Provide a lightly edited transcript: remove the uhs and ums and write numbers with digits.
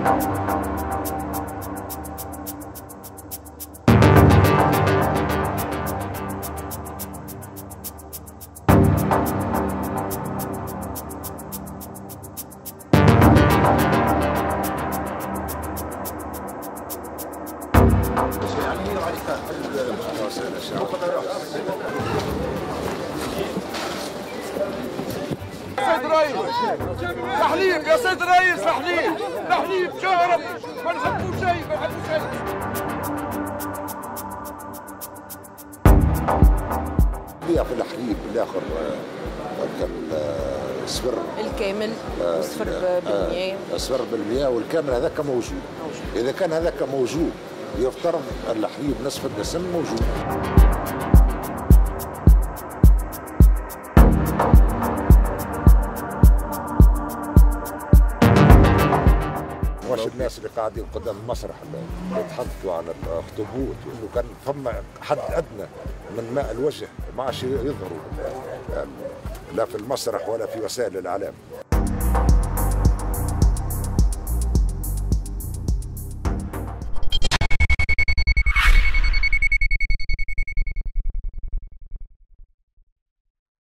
سيد رئيس تحليب يا سيد رئيس، تحليب تحليب شهر ما نحبوا شيء، ما نحبوا شيء. في الحليب بالاخر كان صفر الكامل وصفر بالمياه، صفر بالمياه والكامل هذاك موجود. اذا كان هذاك موجود يفترض الحليب نصف الدسم موجود. واش الناس اللي قاعدين قدام المسرح اللي يتحدثوا عن الاخطبوط وانه كان ثم حد ادنى من ماء الوجه ما عادش يظهروا لا في المسرح ولا في وسائل الاعلام.